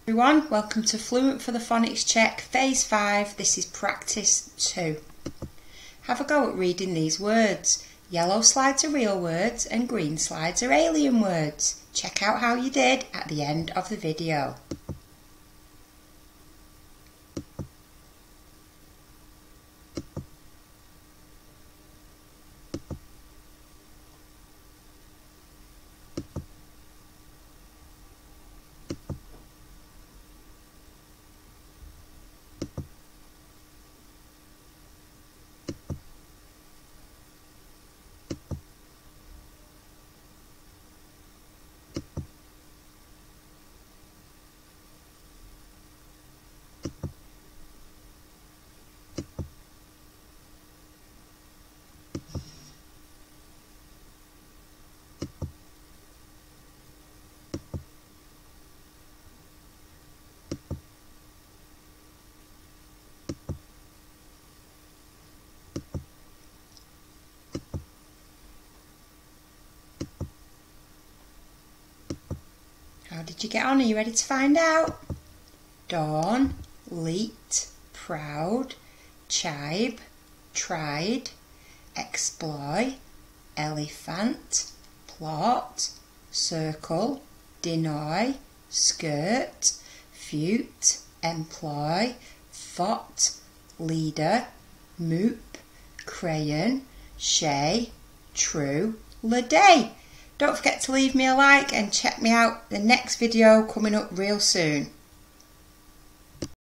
Everyone, welcome to Fluent for the Phonics Check, Phase 5. This is Practice 2. Have a go at reading these words. Yellow slides are real words and green slides are alien words. Check out how you did at the end of the video. How did you get on? Are you ready to find out? Dawn, leet, proud, chibe, tried, exploit, elephant, plot, circle, deny, skirt, fute, employ, thought, leader, moop, crayon, shay, true, leday. Don't forget to leave me a like and check me out the next video coming up real soon.